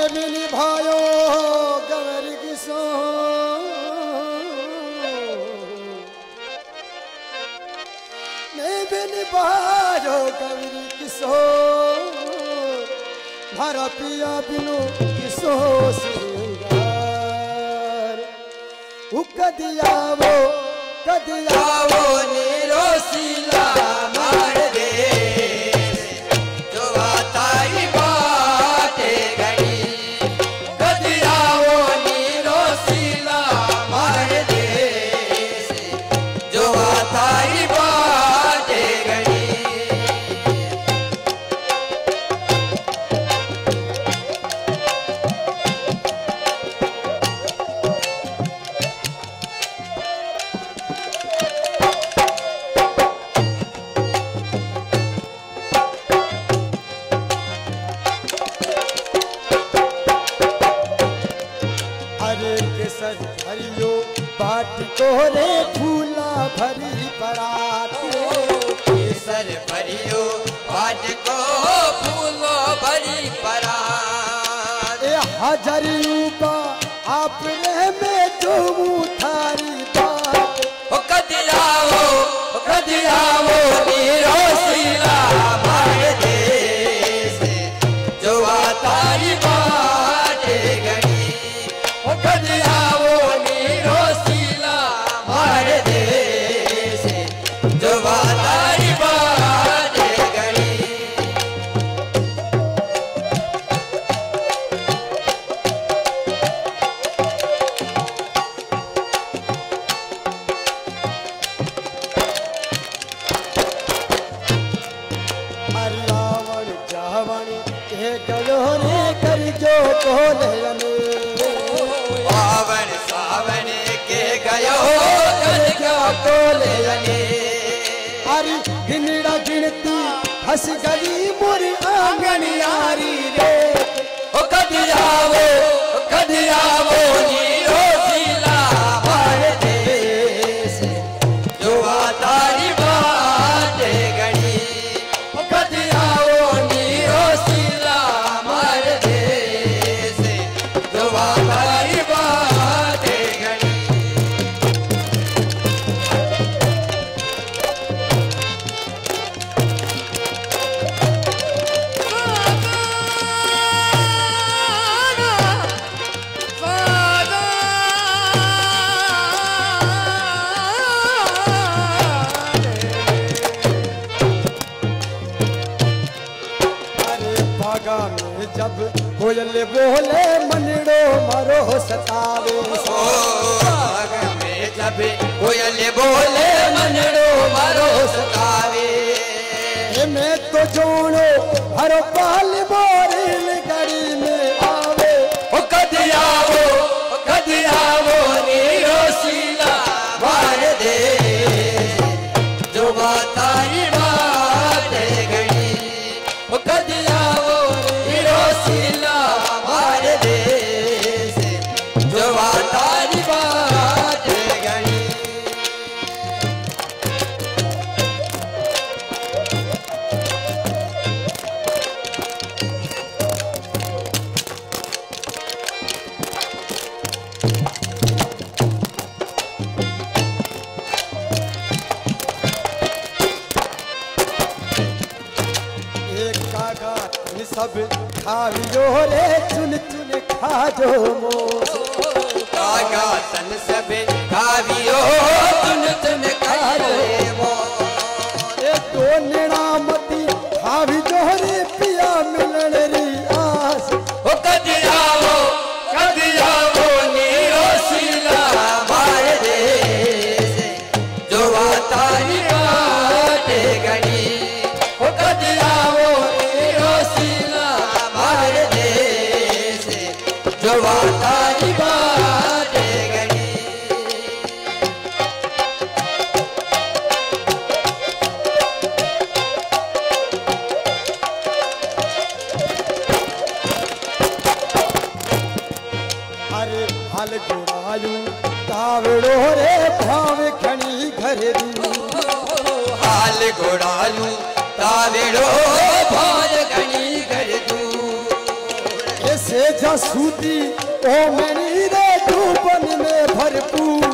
भी निभायो गवर किसो मैं भी निभायो गवर किसो भरा पिया बिनु किसो सिंगार कदियावो नीरो सीला मार दे जो तारी बाटे गई कदियावो नीरो सीला मार दे जो तारी बाटे गई हरियो बाट तोरे फूला भरी पराते केसर भरियो बाट को फूलो भरी परात हजार रूपा आप में जो थारी बात कदियावो नीरो सीला मार दे जो तारी बाटे गई कदियावो नीरो सीला मार दे जो तारी बाटे गई रावण जावण के गयो रे कर जो बोले रावण सावन के गयो कर जो बोले हरी गिनड़ा गिनती हंस गई मोर आंगन यारी रे कदियावो नीरो सीला मार दे जो तारी बाटे गई कदियावो नीरो सीला मार दे जो तारी बाटे गई जब कोयल बोले मनड़ो मरो सतावे में जब कोयल बोले मनड़ो मरो सतावे मैं तो जोड़ो हर पाल बोरिल गड़ी में आवे कदियावो नीरो सीला मार दे जो तारी बाटे गई कदियावो नीरो सीला मार दे जो तारी बाटे गई सब खावियो रे चुन चुन खाजो मोस कागा सन सब खावियो चुन चुन खाजो मोस तो निरामती खावियो रे पिया मिलन री आस कदियावो नीरो सीला मार दे जो तारी बाटे गई कदियावो नीरो सीला मार दे जो तारी बाटे गई अरे हाल गुरायू कावड़ो रे भाव खणी घर हाल घोड़ालू तावेड़ो भाल खणी घर ऐसे जसूती ओ मणि रे डूबन में भरपूर